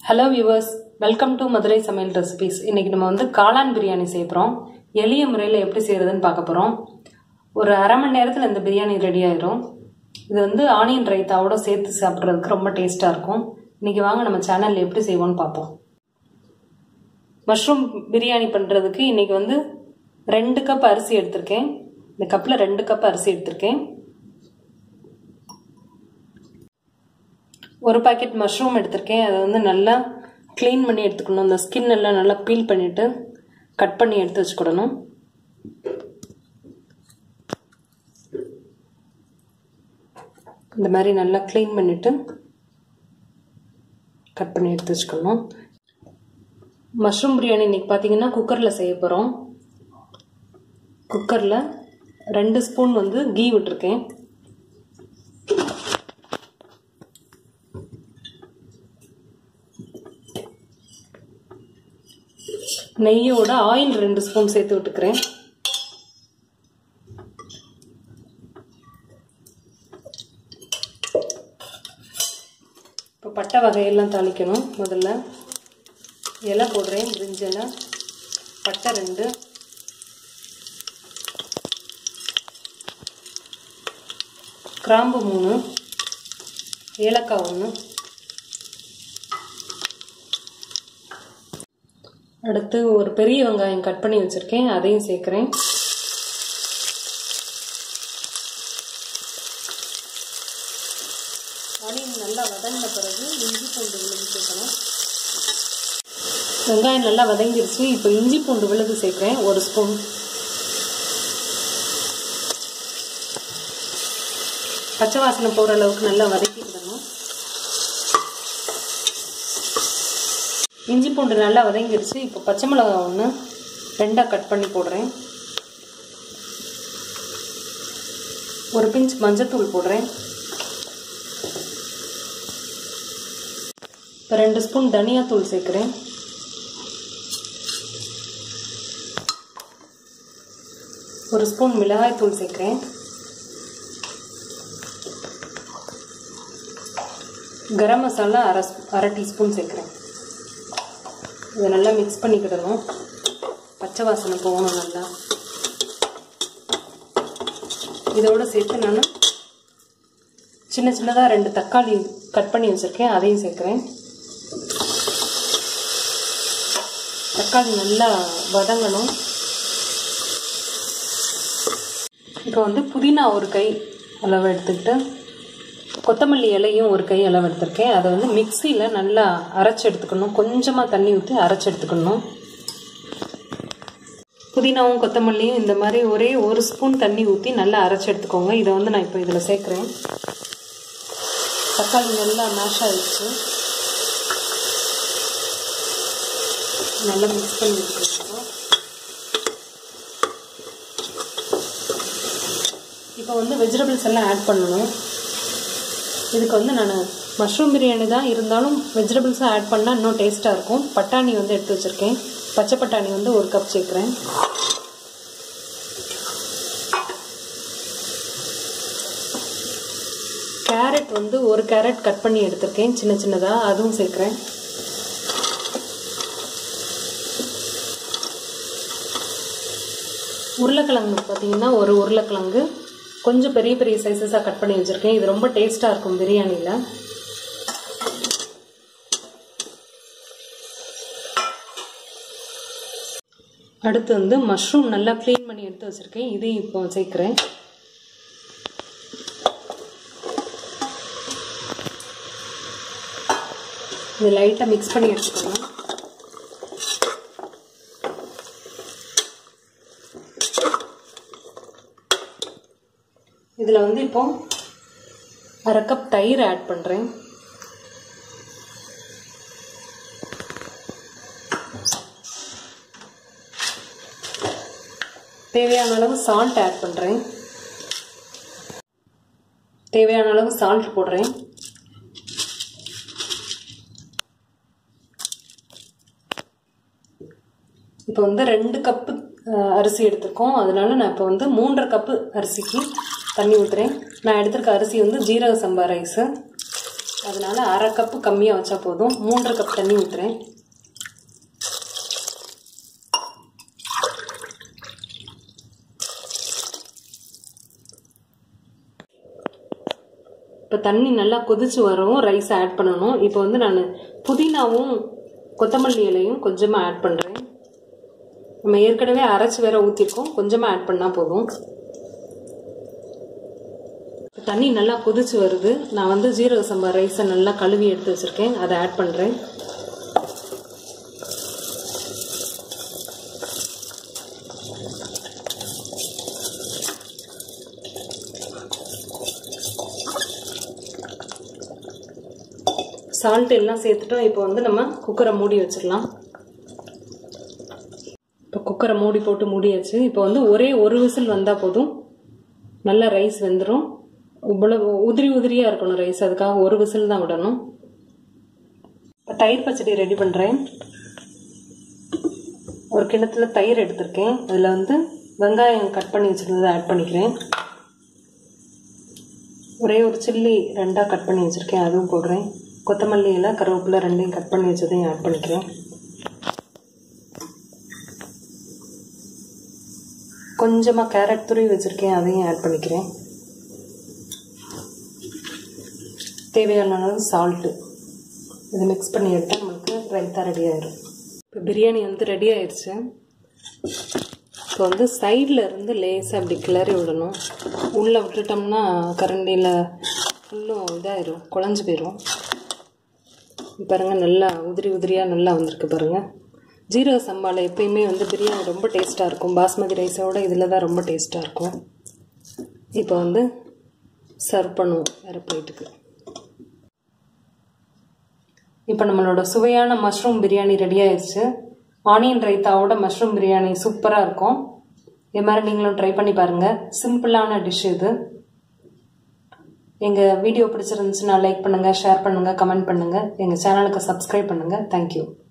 Hello viewers, welcome to Madurai Samaiyal Recipes. இன்னைக்கு நம்ம வந்து காளான் பிரியாணி செய்ய போறோம். எளிய முறையில் எப்படி செய்யறதுன்னு பார்க்க போறோம். ஒரு அரை மணி நேரத்துல இந்த பிரியாணி ரெடி ஆயிடும். இது வந்து ஆனியன் ரைத்தாவோட சேர்த்து சாப்பிடுறதுக்கு ரொம்ப டேஸ்டா இருக்கும். இன்னைக்கு வாங்க நம்ம சேனல்ல எப்படி செய்வோம்னு பார்ப்போம். மஷ்ரூம் பிரியாணி பண்றதுக்கு இன்னைக்கு வந்து 2 கப் அரிசி எடுத்திருக்கேன். இந்த கப்ல 2 கப் அரிசி எடுத்திருக்கேன். ஒரு பாக்கெட் மஷ்ரூம் எடுத்திருக்கேன். அதை வந்து நல்லா க்ளீன் பண்ணி எடுத்துக்கணும். அந்த ஸ்கின் எல்லாம் நல்லா பீல் பண்ணிட்டு கட் பண்ணி எடுத்து வச்சுக்கிடணும். இந்த மாதிரி நல்லா க்ளீன் பண்ணிட்டு கட் பண்ணி எடுத்து வச்சுக்கணும். மஷ்ரூம் பிரியாணி இன்னைக்கு பார்த்தீங்கன்னா குக்கரில் செய்ய போகிறோம். குக்கரில் 2 ஸ்பூன் வந்து கீ விட்டுருக்கேன். நெய்யோட ஆயில் 2 ஸ்பூன் சேர்த்து விட்டுக்கிறேன். இப்போ பட்டை வகையெல்லாம் தாளிக்கணும். முதல்ல இலை போடுறேன். பிரிஞ்சி இலை, பட்டை 2, கிராம்பு 3, ஏலக்காய் 1, அடுத்து ஒரு பெரிய வெங்காயம் கட் பண்ணி வச்சிருக்கேன், அதையும் சேர்க்கிறேன். ஆனியன் நல்லா வதங்கின பிறகு இஞ்சி பூண்டு விழுது சேர்க்கணும். வெங்காயம் நல்லா வதங்கிருச்சு. இப்போ இஞ்சி பூண்டு விழுது சேர்க்கிறேன் 1 ஸ்பூன். பச்சை வாசனை போகிற அளவுக்கு நல்லா வதக்கிடணும். இஞ்சி பூண்டு நல்லா வதங்கிருச்சு. இப்போ பச்சை மிளகாய் 1 2 கட் பண்ணி போடுறேன். ஒரு பிஞ்ச் மஞ்சத்தூள் போடுறேன். இப்போ 2 ஸ்பூன் தனியாத்தூள் சேர்க்குறேன். ஒரு ஸ்பூன் மிளகாய் தூள் சேர்க்குறேன். கரம் மசாலா அரை டீஸ்பூன் சேர்க்குறேன். இதை நல்லா மிக்ஸ் பண்ணிக்கிடணும். பச்சை வாசனை போகணும் நல்லா. இதோட சேர்த்து நான் சின்னதாக 2 தக்காளி கட் பண்ணி வச்சுருக்கேன், அதையும் சேர்க்குறேன். தக்காளி நல்லா வதங்கணும். இப்போ வந்து புதினா 1 கை அளவு எடுத்துக்கிட்டு கொத்தமல்லி இலையும் 1 கை அளவு எடுத்திருக்கேன். அதை வந்து மிக்சியில் நல்லா அரைச்சி எடுத்துக்கணும். கொஞ்சமாக தண்ணி ஊற்றி அரைச்சி எடுத்துக்கணும். புதினாவும் கொத்தமல்லியும் இந்த மாதிரி ஒரே 1 ஸ்பூன் தண்ணி ஊற்றி நல்லா அரைச்சி எடுத்துக்கோங்க. இதை வந்து நான் இப்போ இதில் சேர்க்குறேன். தக்காளி நல்லா மேஷ் ஆகிடுச்சு. நல்லா மிக்ஸ் பண்ணி எடுத்துக்கணும். இப்போ வந்து வெஜிடபிள்ஸ் எல்லாம் ஆட் பண்ணணும். இதுக்கு வந்து நான் மஷ்ரூம் பிரியாணி தான் இருந்தாலும் வெஜிடபிள்ஸும் ஆட் பண்ணால் இன்னும் டேஸ்ட்டாக இருக்கும். பட்டாணி வந்து எடுத்து வச்சுருக்கேன். பச்சை பட்டாணி வந்து 1 கப் சேர்க்குறேன். கேரட் வந்து 1 கேரட் கட் பண்ணி எடுத்திருக்கேன் சின்னதாக, அதுவும் சேர்க்குறேன். உருளைக்கிழங்கு பார்த்தீங்கன்னா 1 உருளைக்கிழங்கு கொஞ்சம் பெரிய பெரிய சைஸஸாக கட் பண்ணி வச்சுருக்கேன். இது ரொம்ப டேஸ்ட்டாக இருக்கும் பிரியாணியில். அடுத்து வந்து மஷ்ரூம் நல்லா க்ளீன் பண்ணி எடுத்து வச்சுருக்கேன். இதையும் இப்போ சேர்க்குறேன். இது லைட்டாக மிக்ஸ் பண்ணி எடுத்துக்கணும். இதில் வந்து இப்போ அரை கப் தயிர் ஆட் பண்ணுறேன். தேவையான அளவு சால்ட் ஆட் பண்ணுறேன். தேவையான அளவு சால்ட் போடுறேன். இப்போ வந்து 2 கப்பு அரிசி எடுத்துருக்கோம். அதனால நான் இப்போ வந்து 3.5 கப்பு அரிசிக்கு தண்ணி ஊற்றுறேன். நான் எடுத்துருக்க அரிசி வந்து ஜீரக சம்பா ரைஸு. அதனால 1/2 கப்பு கம்மியாக வச்சா போதும். 3 கப் தண்ணி ஊற்றுறேன். இப்போ தண்ணி நல்லா கொதிச்சு வரும். ரைஸ் ஆட் பண்ணணும். இப்போ வந்து நான் புதினாவும் கொத்தமல்லி இலையும் கொஞ்சமாக ஆட் பண்ணுறேன். நம்ம ஏற்கனவே அரைச்சி வேற ஊற்றிருக்கோம். கொஞ்சமாக ஆட் பண்ணால் போதும். தண்ணி நல்லா கொதிச்சு வருது. நான் வந்து ஜீரக சம்பா ரைஸை நல்லா கழுவி எடுத்து வச்சுருக்கேன். அதை ஆட் பண்ணுறேன். சால்ட் எல்லாம் சேர்த்துட்டோம். இப்போ வந்து நம்ம குக்கரை மூடி வச்சிடலாம். இப்போ குக்கரை மூடி போட்டு மூடியாச்சு. இப்போ வந்து ஒரே ஒரு விசில் வந்தால் போதும். நல்லா ரைஸ் வெந்துடும். இவ்வளவு உதிரி உதிரியாக இருக்கணும் ரைஸ். அதுக்காக ஒரு விசில் தான் விடணும். இப்போ தயிர் பச்சடி ரெடி பண்ணுறேன். ஒரு கிண்ணத்துல தயிர் எடுத்திருக்கேன். அதில் வந்து வெங்காயம் கட் பண்ணி வச்சுருந்ததை ஆட் பண்ணிக்கிறேன். ஒரே ஒரு சில்லி 2ஆக கட் பண்ணி வச்சுருக்கேன், அதுவும் போடுறேன். கொத்தமல்லி இலை, கருவேப்பிலை 2ஐயும் கட் பண்ணி வச்சதையும் ஆட் பண்ணிக்கிறேன். கொஞ்சமாக கேரட் துருவி வச்சுருக்கேன், அதையும் ஆட் பண்ணிக்கிறேன். தேவையான அளவு சால்ட்டு. இதை மிக்ஸ் பண்ணி எடுத்தால் நமக்கு ரைத்தா ரெடி ஆயிடும். இப்போ பிரியாணி வந்து ரெடி ஆயிடுச்சு. இப்போ வந்து சைடில் இருந்து லேசாக அப்படி கிளறி விடணும். உள்ளே விட்டுட்டோம்னா கரண்டியில் ஃபுல்லும் இதாயிரும், குழஞ்சி போயிடும். பாருங்கள், நல்லா உதிரி உதிரியாக நல்லா வந்திருக்கு பாருங்கள். ஜீரக சம்பாவில் எப்பயுமே வந்து பிரியாணி ரொம்ப டேஸ்ட்டாக இருக்கும். பாஸ்மதி ரைஸோட இதில் தான் ரொம்ப டேஸ்ட்டாக இருக்கும். இப்போ வந்து சர்வ் பண்ணுவோம் வேறு பிளேட்டுக்கு. இப்போ நம்மளோட சுவையான மஷ்ரூம் பிரியாணி ரெடி ஆயிடுச்சு. ஆனியன் ரைத்தாவோட மஷ்ரூம் பிரியாணி சூப்பராக இருக்கும். இது மாதிரி நீங்களும் ட்ரை பண்ணி பாருங்கள். சிம்பிளான டிஷ் இது. எங்கள் வீடியோ பிடிச்சிருந்துச்சுன்னா லைக் பண்ணுங்கள், ஷேர் பண்ணுங்கள், கமெண்ட் பண்ணுங்கள். எங்கள் சேனலுக்கு சப்ஸ்கிரைப் பண்ணுங்கள். தேங்க்யூ.